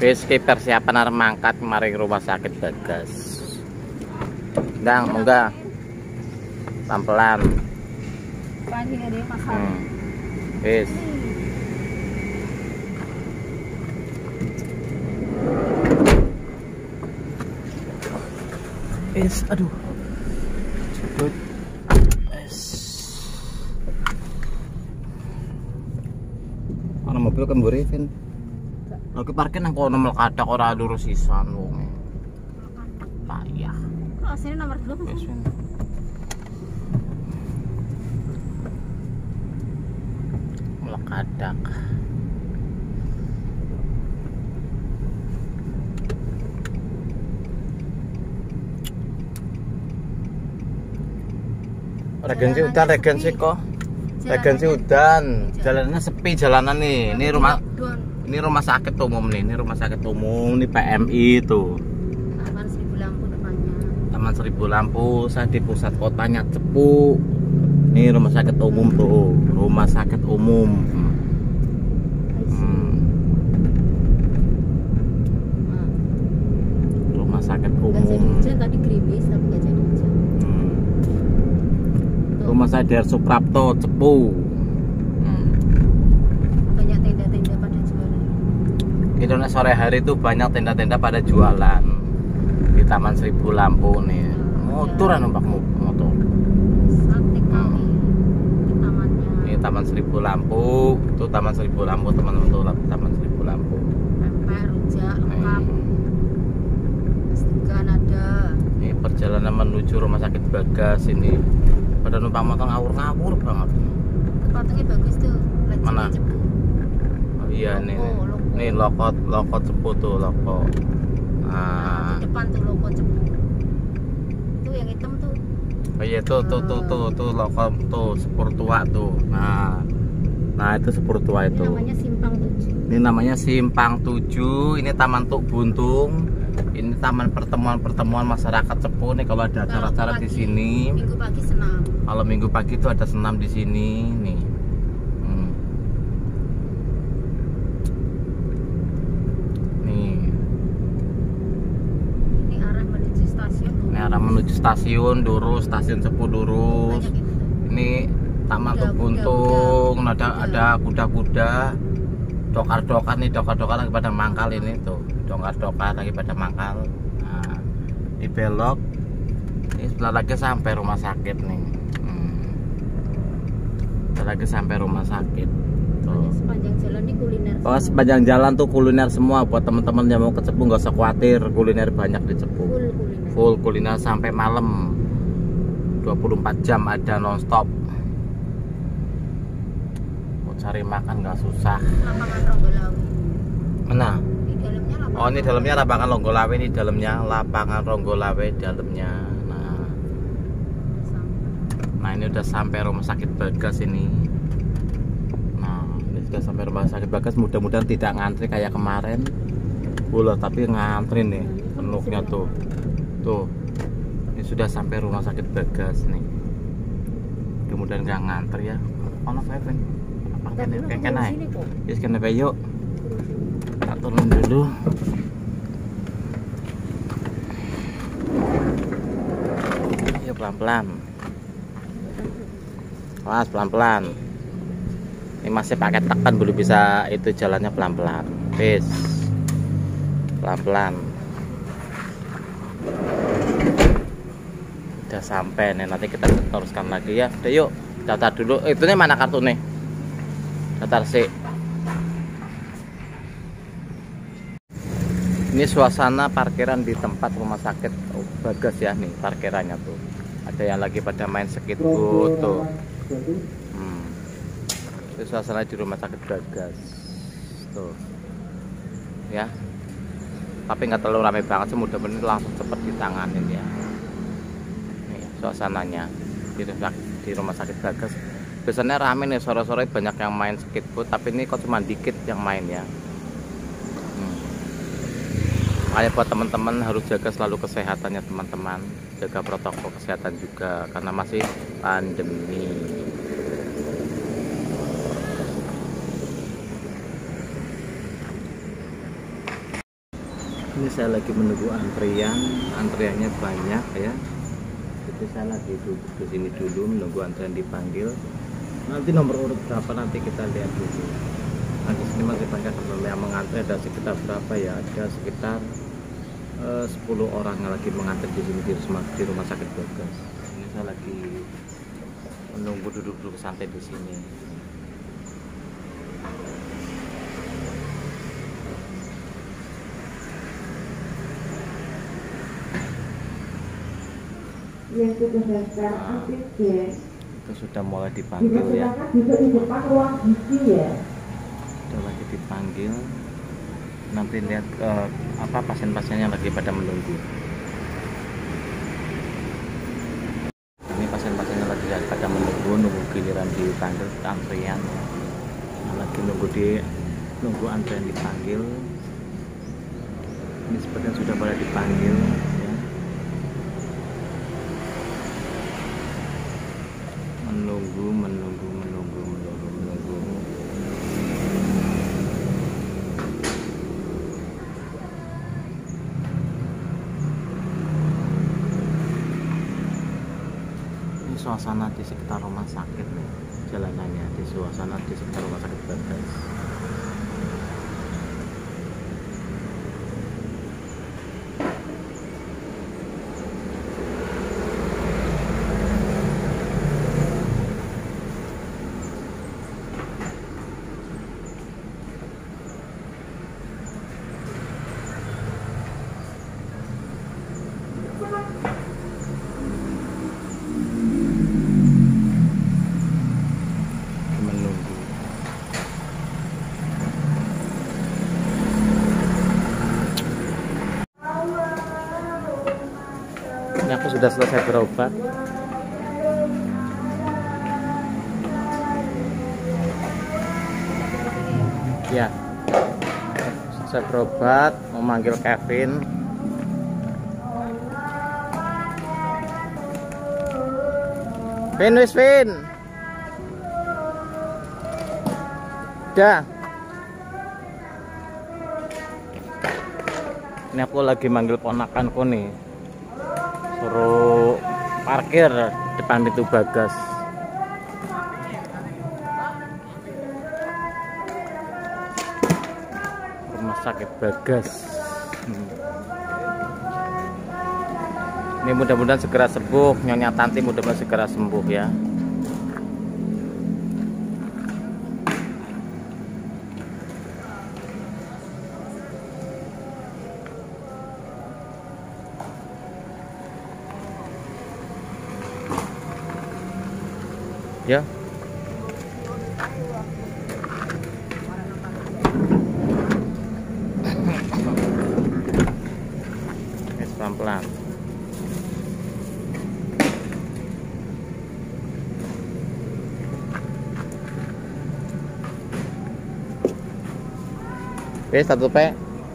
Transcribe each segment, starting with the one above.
Wis ki persiapan arep mangkat mari rumah sakit Bagas. Ndang, munggah. Pelan-pelan. Paling ada masalah. Wis. Wis, aduh. Cepet. Wis. Ana mobil kan mburi, Vin. Oke parkir nang kono melkadak ora lurus sisan wong. Payah. Kok asine nomor 2 Wis. Melkadak. Regensi udan, regensi kok. Regensi udan, jalannya sepi jalanan nih. Ini rumah sakit umum nih, ini rumah sakit umum, ini PMI tuh. Taman Seribu Lampu depannya. Taman Seribu Lampu, saya di pusat kotanya Cepu. Ini rumah sakit umum tuh, rumah sakit umum. Rumah sakit umum. Hujan tadi gerimis tapi nggak jadi hujan. Rumah saya dari Suprapto, Cepu. Banyak tenda-tenda pada jualan. Itu sore hari itu banyak tenda-tenda pada jualan di Taman Seribu Lampu nih. Motor numpak motor. Santai kali di tamannya. Ini Taman Seribu Lampu, itu Taman Seribu Lampu teman-teman tuh Taman Seribu Lampu. Pempek, rujak, lengkap. Segan ada. Ini perjalanan menuju rumah sakit Bagas ini. Pada numpang motor ngawur-ngawur banget. Patungnya bagus tuh. Mana? Cepu. Oh iya nih. Loko. Nih lokot Cepu tuh loko. Nah, di depan tuh logo Cepu. Tuh yang hitam tuh. Oh iya tuh lokot tuh sepur tua tuh. Nah itu sepur tua itu. Ini namanya Simpang 7. Ini namanya Simpang 7. Ini Taman Tuk Buntung. Ini taman pertemuan masyarakat Cepu nih kalau ada acara-acara di sini. Minggu pagi senam. Kalau minggu pagi itu ada senam di sini nih. Nih. Ini arah menuju stasiun. Ini arah menuju stasiun Durus, stasiun Cepu Durus. Ini Taman Tuk Buntung. Ada kuda-kuda. Dokar-dokar nih, dokar-dokar lagi pada mangkal ini tuh. Dokar-dokar lagi pada mangkal. Nah, dibelok. Ini sebelah lagi sampai rumah sakit nih. Sebelah lagi sampai rumah sakit. Tuh. Sepanjang jalan ini kuliner. Oh, sepanjang jalan tuh kuliner semua buat teman-teman yang mau ke Cepu nggak usah khawatir, kuliner banyak di Cepu. Full kuliner sampai malam. 24 jam ada nonstop. Cari makan nggak susah. Lapangan Ronggolawe. Mana? Di dalamnya lapangan. Oh ini dalamnya lapangan Ronggolawe, ini dalamnya lapangan Ronggolawe dalamnya. Nah ini udah sampai rumah sakit Bagas ini. Nah ini sudah sampai rumah sakit Bagas. Mudah-mudahan tidak ngantri kayak kemarin. Bola tapi ngantri nih penuhnya tuh. Tuh ini sudah sampai rumah sakit Bagas nih. Mudah-mudahan nggak ngantri ya. Ono Feven. Kayak naik, yes kena yuk. Tak turun dulu. Ayo pelan-pelan. Awas pelan-pelan. Ini masih pakai tekan belum bisa itu jalannya pelan-pelan. Wis. Pelan-pelan. Udah sampai nih, nanti kita teruskan lagi ya. Udah yuk, daftar dulu. Itu nih mana kartu nih? Daftar sih. Ini suasana parkiran di tempat rumah sakit Bagas ya nih parkirannya tuh. Ada yang lagi pada main skateboard tuh. Itu suasana di rumah sakit Bagas tuh. Ya. Tapi nggak terlalu ramai banget sih, mudah-mudahan langsung cepet ditanganin ya. Nih suasananya di rumah sakit Bagas. Biasanya rame nih sore-sore banyak yang main skateboard, tapi ini kok cuma dikit yang main ya. Makanya buat teman-teman harus jaga selalu kesehatannya teman-teman, jaga protokol kesehatan juga karena masih pandemi. Ini saya lagi menunggu antriannya banyak ya. Jadi saya lagi duduk di sini dulu menunggu antrian dipanggil. Nanti nomor urut berapa nanti kita lihat dulu. Nah di sini masih banyak yang mengantri, ada sekitar berapa ya? Ada sekitar 10 orang yang lagi mengantri di sini di rumah sakit Bagas. Ini saya lagi menunggu duduk-duduk santai di sini. Yang berdasarkan antigen itu sudah mulai dipanggil ya. Bisa di depan ruang gizi ya. Sudah lagi dipanggil. Nanti lihat pasien-pasien yang lagi pada menunggu. Ini pasien-pasien yang lagi pada nunggu giliran dipanggil antrian. Lagi nunggu antrian dipanggil. Ini sepertinya sudah pada dipanggil. Menunggu. Ini suasana di sekitar rumah sakit nih, jalanannya di suasana di sekitar rumah sakit Bagas. Ini aku sudah selesai berobat. Ya, selesai berobat, memanggil Kevin. Vin. Udah. Ini aku lagi manggil ponakanku nih. Suruh parkir depan pintu Bagas. Rumah sakit Bagas. Ini mudah-mudahan segera sembuh, Nyonya Tanti mudah-mudahan segera sembuh ya. Ya. Pelan-pelan. Oke, satu P.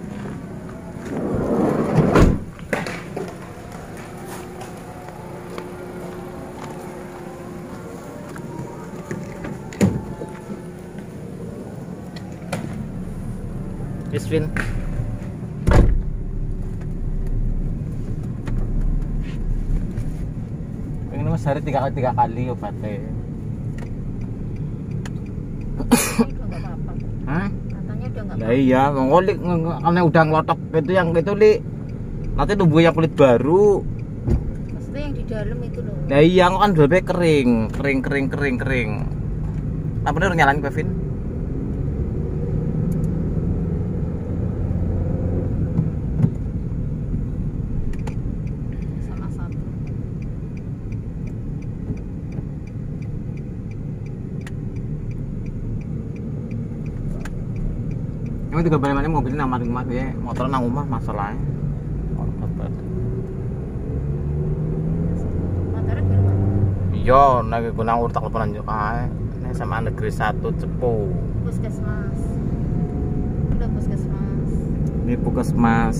Isvin. Ini mas hari tiga kali obatnya. Hah? Katanya udah nggak Lah iya, ngolik karena udah ngelotok itu yang itu li. Nanti tumbuh yang kulit baru. maksudnya yang di dalam itu loh. Lah iya, kan udah kering. Apa bener nyalain Kevin? Salah satu. Emang juga balik mana mobilnya nama rumah ya, motor nang rumah masalahnya. Motornya di rumah. Iya, nek gunang urut teleponan yo kae. Nek SMA Negeri 1 Cepu. Puskesmas. Udah puskesmas. Ini puskesmas.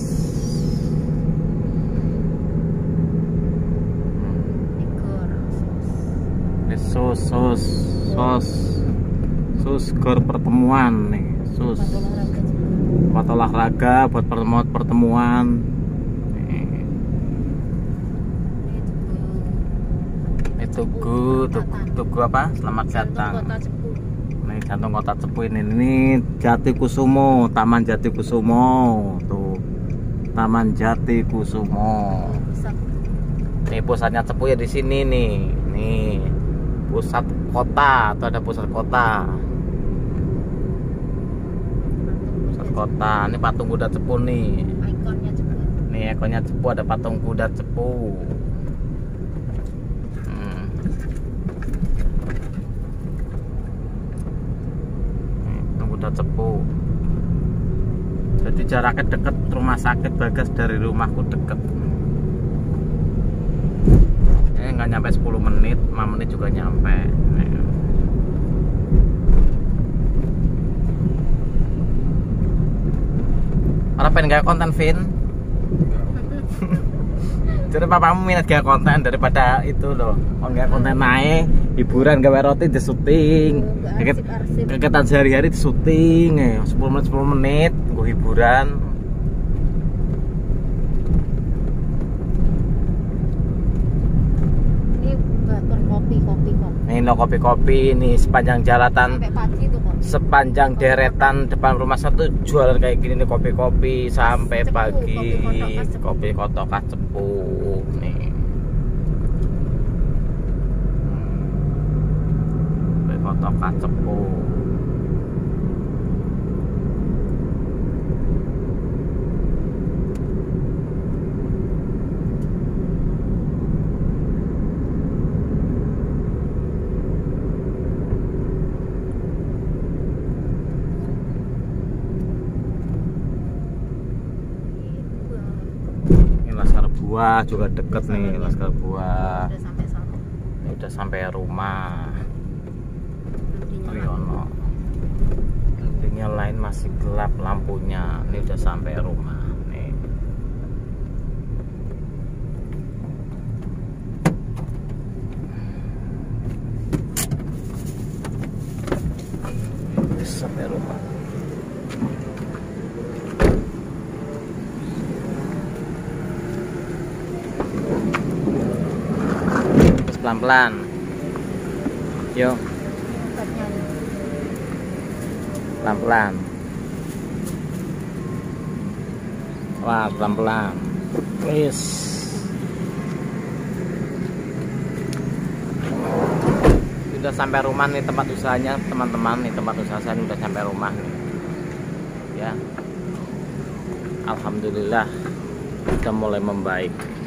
Igor. Ini sus gor pertemuan nih, sus. Bantu olahraga juga. tempat olahraga buat pertemuan. Tugu apa? Selamat datang. Kota Cepu. Ini jantung kota Cepu ini Jati Kusumo, Taman Jati Kusumo. Tuh. Taman Jati Kusumo. Nih pusatnya Cepu ya di sini nih. Nih. Pusat kota, atau ada pusat kota. Pusat kota. Ini patung kuda Cepu nih. Ikonnya Cepu. Nih ikonnya Cepu, ada patung kuda Cepu. Udah Cepu. Jadi jaraknya deket, rumah sakit Bagas dari rumahku deket. Ini nggak nyampe 10 menit, 5 menit juga nyampe. Orang pengen gak konten Vin? Jadi papamu minat gak konten daripada itu loh. Kalau gak konten naik, hiburan gawe roti di syuting. Kegiatan sehari-hari di syuting 10 menit gue hiburan. Ini berkopi kok. Ini no kopi-kopi ini sepanjang jalatan. Sampai pagi tuh kok. Sepanjang deretan depan rumah satu jualan kayak gini nih, kopi-kopi sampai Cepu, pagi. kopi Kopi Kota Cepu nih. Kopi Kota Cepu. Buah juga deket nih, Laskar Buah. Udah sampai sana. Ini udah sampai rumah. Nantinya Riono. Nantinya lain masih gelap lampunya. Ini udah sampai rumah nih. Udah sampai rumah. Pelan-pelan. Yuk, tempatnya nih. pelan-pelan. Wah, pelan-pelan. Wis. Sudah sampai rumah nih tempat usahanya, teman-teman. Nih tempat usaha saya udah sampai rumah nih. Ya. Alhamdulillah sudah mulai membaik.